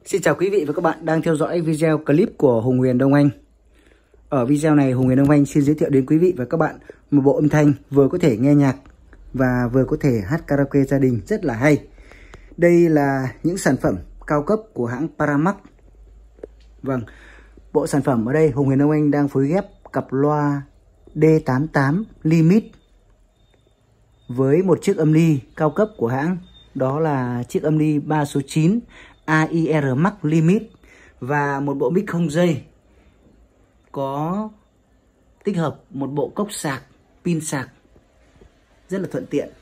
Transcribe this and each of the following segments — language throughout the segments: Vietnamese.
Xin chào quý vị và các bạn đang theo dõi video clip của Hùng Huyền Đông Anh. Ở video này Hùng Huyền Đông Anh xin giới thiệu đến quý vị và các bạn một bộ âm thanh vừa có thể nghe nhạc và vừa có thể hát karaoke gia đình rất là hay. Đây là những sản phẩm cao cấp của hãng Paramax. Vâng, bộ sản phẩm ở đây Hùng Huyền Đông Anh đang phối ghép cặp loa D88 Limit với một chiếc âm ly cao cấp của hãng. Đó là chiếc âm ly 3 số 9 AIR Max Limit và một bộ mic không dây có tích hợp một bộ cốc sạc, pin sạc rất là thuận tiện.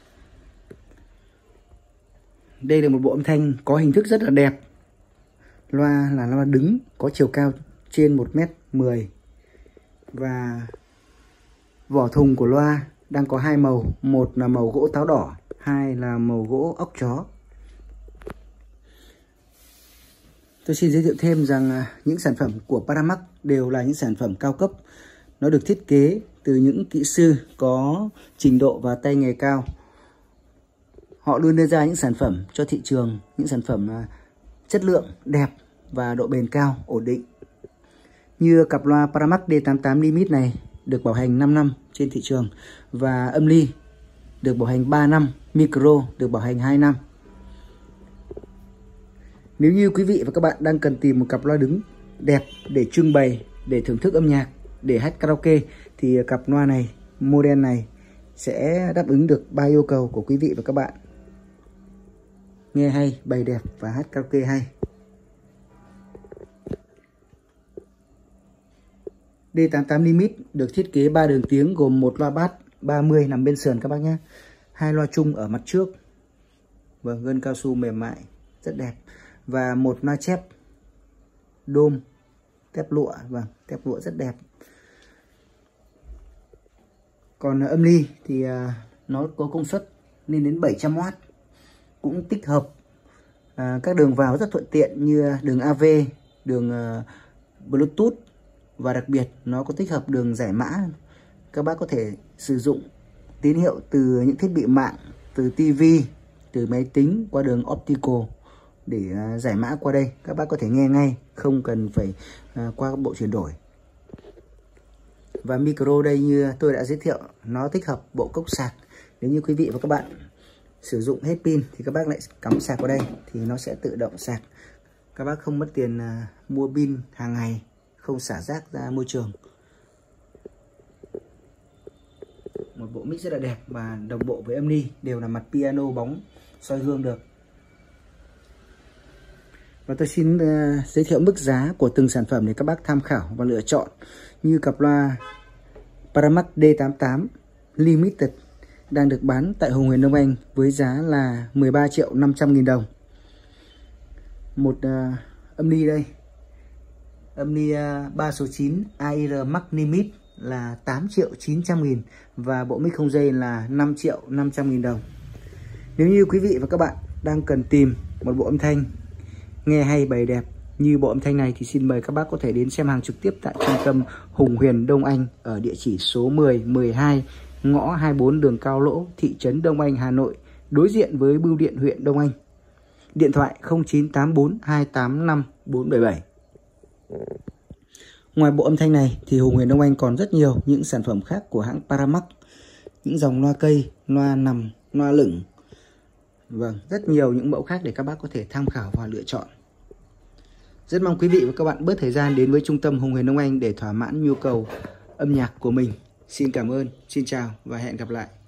Đây là một bộ âm thanh có hình thức rất là đẹp. Loa là loa đứng có chiều cao trên 1m10 và vỏ thùng của loa đang có hai màu, một là màu gỗ táo đỏ, hai là màu gỗ ốc chó. Tôi xin giới thiệu thêm rằng những sản phẩm của Paramax đều là những sản phẩm cao cấp. Nó được thiết kế từ những kỹ sư có trình độ và tay nghề cao. Họ luôn đưa ra những sản phẩm cho thị trường, những sản phẩm chất lượng, đẹp và độ bền cao, ổn định. Như cặp loa Paramax D88 Limit này được bảo hành 5 năm trên thị trường và âm ly được bảo hành 3 năm, micro được bảo hành 2 năm. Nếu như quý vị và các bạn đang cần tìm một cặp loa đứng đẹp để trưng bày, để thưởng thức âm nhạc, để hát karaoke thì cặp loa này, model này sẽ đáp ứng được 3 yêu cầu của quý vị và các bạn: nghe hay, bày đẹp và hát karaoke hay. D88 Limit được thiết kế 3 đường tiếng gồm một loa bass 30 nằm bên sườn các bác nhé, hai loa chung ở mặt trước, vâng, gân cao su mềm mại rất đẹp, và một loa chép đôm tép lụa, vâng, tép lụa rất đẹp. Còn âm ly thì nó có công suất lên đến 700W, cũng tích hợp các đường vào rất thuận tiện như đường AV, đường Bluetooth, và đặc biệt nó có tích hợp đường giải mã. Các bác có thể sử dụng tín hiệu từ những thiết bị mạng, từ TV, từ máy tính qua đường optical để giải mã qua đây. Các bác có thể nghe ngay, không cần phải qua bộ chuyển đổi. Và micro đây như tôi đã giới thiệu, nó tích hợp bộ cốc sạc. Nếu như quý vị và các bạn sử dụng hết pin thì các bác lại cắm sạc vào đây thì nó sẽ tự động sạc. Các bác không mất tiền mua pin hàng ngày, không xả rác ra môi trường. Một bộ mic rất là đẹp và đồng bộ với âm ly, đều là mặt piano bóng soi gương được. Và tôi xin giới thiệu mức giá của từng sản phẩm để các bác tham khảo và lựa chọn. Như cặp loa Paramax D88 Limited đang được bán tại Hùng Huyền Đông Anh với giá là 13.500.000 đồng. Một âm ly đây, âm ly 3 số 9 AIR Max Limit là 8.900.000 và bộ mic không dây là 5.500.000 đồng. Nếu như quý vị và các bạn đang cần tìm một bộ âm thanh nghe hay, bày đẹp như bộ âm thanh này thì xin mời các bác có thể đến xem hàng trực tiếp tại trung tâm Hùng Huyền Đông Anh ở địa chỉ số 10, 12, ngõ 24 đường Cao Lỗ, thị trấn Đông Anh, Hà Nội, đối diện với bưu điện huyện Đông Anh. Điện thoại 0984 285 477. Ngoài bộ âm thanh này thì Hùng Huyền Đông Anh còn rất nhiều những sản phẩm khác của hãng Paramax, những dòng loa cây, loa nằm, loa lửng. Vâng, rất nhiều những mẫu khác để các bác có thể tham khảo và lựa chọn. Rất mong quý vị và các bạn bớt thời gian đến với trung tâm Hùng Huyền Đông Anh để thỏa mãn nhu cầu âm nhạc của mình. Xin cảm ơn, xin chào và hẹn gặp lại.